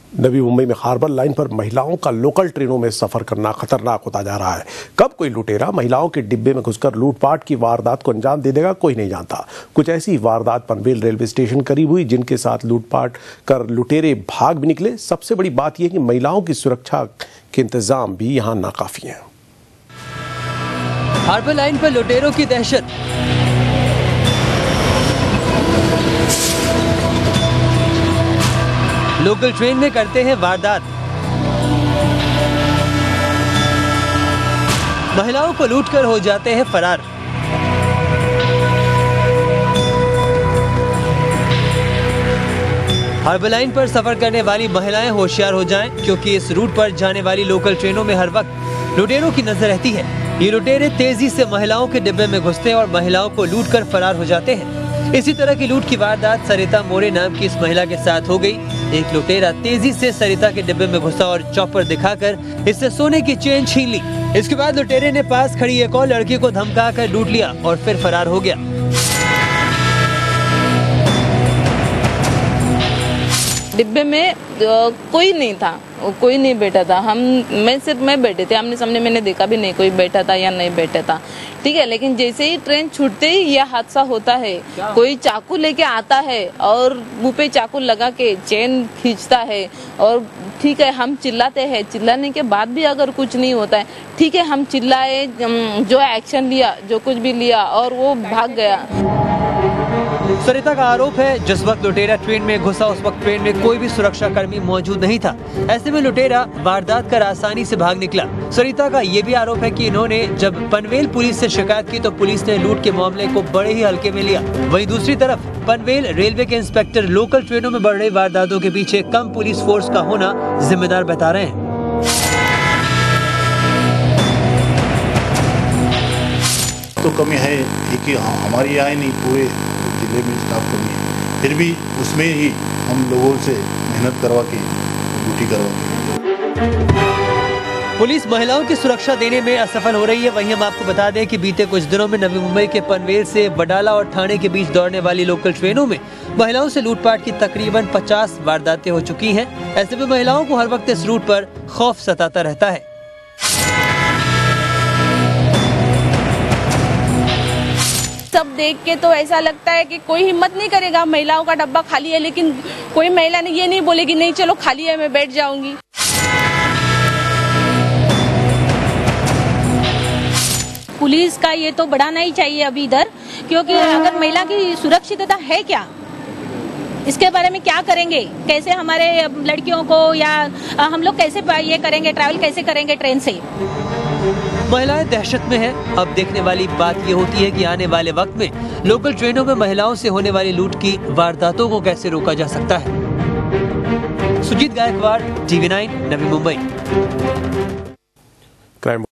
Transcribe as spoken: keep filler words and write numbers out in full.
नवी मुंबई में harbour line पर महिलाओं का लोकल ट्रेनों में सफर करना खतरनाक होता जा रहा है। कब कोई लुटेरा महिलाओं के डिब्बे में घुसकर लूटपाट की वारदात को अंजाम दे देगा, कोई नहीं जानता। कुछ ऐसी वारदात पनवेल रेलवे स्टेशन करीब हुई, जिनके साथ लूटपाट कर लुटेरे भाग भी निकले। सबसे बड़ी बात यह कि महिलाओं की सुरक्षा के इंतजाम भी यहाँ नाकाफी हैं। हार्बर लाइन पर लुटेरों की दहशत। लोकल ट्रेन में करते हैं वारदात। महिलाओं को लूटकर हो जाते हैं फरार। हार्बर लाइन पर सफर करने वाली महिलाएं होशियार हो जाएं, क्योंकि इस रूट पर जाने वाली लोकल ट्रेनों में हर वक्त लुटेरों की नजर रहती है। ये लुटेरे तेजी से महिलाओं के डिब्बे में घुसते हैं और महिलाओं को लूटकर फरार हो जाते हैं। इसी तरह की लूट की वारदात सरिता मोरे नाम की इस महिला के साथ हो गई। एक लुटेरा तेजी से सरिता के डिब्बे में घुसा और चॉपर दिखाकर इससे सोने की चेन छीन ली। इसके बाद लुटेरे ने पास खड़ी एक और लड़की को धमकाकर लूट लिया और फिर फरार हो गया। डिब्बे में कोई नहीं था, कोई नहीं बैठा था। हम मैं सिर्फ मैं बैठे थे, हमने सामने मैंने देखा भी नहीं कोई बैठा था या नहीं बैठा था, ठीक है। लेकिन जैसे ही ट्रेन छूटते ही यह हादसा होता है। कोई चाकू लेके आता है और मुंह पे चाकू लगा के चेन खींचता है और ठीक है हम चिल्लाते हैं। चिल्लाने के बाद भी अगर कुछ नहीं होता है, ठीक है हम चिल्लाए, जो एक्शन लिया, जो कुछ भी लिया और वो भाग गया। सरिता का आरोप है, जिस वक्त लुटेरा ट्रेन में घुसा उस वक्त ट्रेन में कोई भी सुरक्षा कर्मी मौजूद नहीं था। ऐसे में लुटेरा वारदात कर आसानी से भाग निकला। सरिता का ये भी आरोप है कि इन्होंने जब पनवेल पुलिस से शिकायत की तो पुलिस ने लूट के मामले को बड़े ही हल्के में लिया। वहीं दूसरी तरफ पनवेल रेलवे के इंस्पेक्टर लोकल ट्रेनों में बढ़ रही वारदातों के पीछे कम पुलिस फोर्स का होना जिम्मेदार बता रहे हैं। तो कमी है कि हमारी यहाँ नहीं, पूरे जिले में स्टाफ कमी है, फिर भी उसमें ही हम लोगों से मेहनत करवा के ड्यूटी करवा के पुलिस महिलाओं की सुरक्षा देने में असफल हो रही है। वहीं हम आपको बता दें कि बीते कुछ दिनों में नवी मुंबई के पनवेल से वडाला और ठाणे के बीच दौड़ने वाली लोकल ट्रेनों में महिलाओं से लूटपाट की तकरीबन पचास वारदातें हो चुकी हैं। ऐसे में महिलाओं को हर वक्त इस रूट पर खौफ सताता रहता है। सब देख के तो ऐसा लगता है कि कोई हिम्मत नहीं करेगा। महिलाओं का डब्बा खाली है, लेकिन कोई महिला ने ये नहीं बोलेगी नहीं चलो खाली है मैं बैठ जाऊंगी। पुलिस का ये तो बढ़ाना ही चाहिए अभी इधर, क्योंकि अगर महिला की सुरक्षितता है क्या, इसके बारे में क्या करेंगे, कैसे हमारे लड़कियों को या हम लोग कैसे ये करेंगे, ट्रैवल कैसे करेंगे ट्रेन से। महिलाएं दहशत में हैं। अब देखने वाली बात ये होती है कि आने वाले वक्त में लोकल ट्रेनों में महिलाओं से होने वाली लूट की वारदातों को कैसे रोका जा सकता है। Sujit Gaikwad, TV nine, Navi Mumbai.